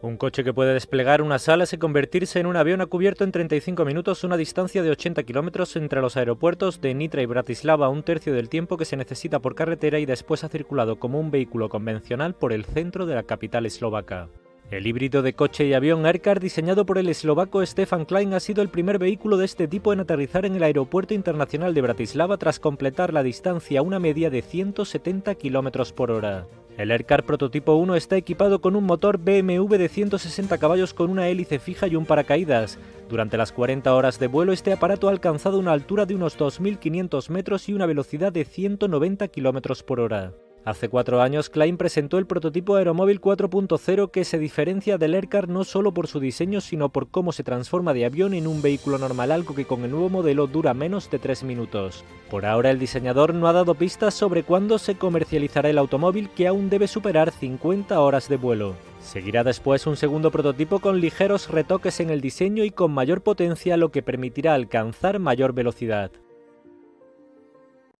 Un coche que puede desplegar unas alas y convertirse en un avión ha cubierto en 35 minutos una distancia de 80 kilómetros entre los aeropuertos de Nitra y Bratislava, un tercio del tiempo que se necesita por carretera, y después ha circulado como un vehículo convencional por el centro de la capital eslovaca. El híbrido de coche y avión Aircar, diseñado por el eslovaco Stefan Klein, ha sido el primer vehículo de este tipo en aterrizar en el Aeropuerto Internacional de Bratislava tras completar la distancia a una media de 170 km por hora. El Aircar Prototipo 1 está equipado con un motor BMW de 160 caballos con una hélice fija y un paracaídas. Durante las 40 horas de vuelo, este aparato ha alcanzado una altura de unos 2.500 metros y una velocidad de 190 km por hora. Hace 4 años, Klein presentó el prototipo Aeromóvil 4.0, que se diferencia del Aircar no solo por su diseño, sino por cómo se transforma de avión en un vehículo normal, algo que con el nuevo modelo dura menos de 3 minutos. Por ahora, el diseñador no ha dado pistas sobre cuándo se comercializará el automóvil, que aún debe superar 50 horas de vuelo. Seguirá después un segundo prototipo con ligeros retoques en el diseño y con mayor potencia, lo que permitirá alcanzar mayor velocidad.